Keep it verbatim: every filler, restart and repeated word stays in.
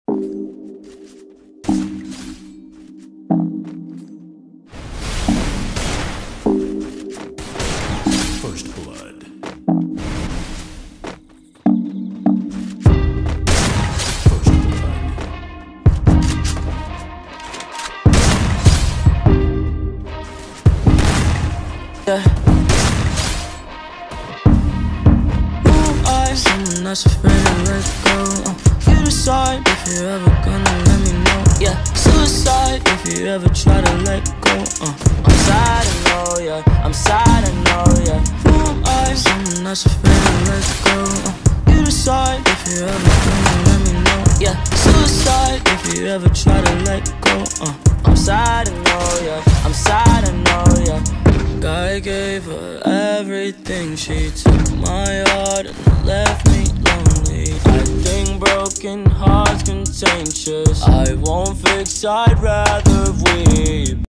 First blood. First blood. Yeah. Who am I? Someone that's afraid to let go. uh, You decide if you're ever gonna let me know. Yeah, suicide if you ever try to let go. uh, I'm sad, I know, yeah. I'm sad, I know, yeah. Who am I? Someone that's afraid to let go. uh, You decide if you're ever gonna let me know. Yeah, suicide if you ever try to let go. uh, I'm sad, I know, yeah. I'm sad, I know, yeah. I gave her everything, she took my heart and left me lonely. I think broken hearts contagious. I won't fix, I'd rather we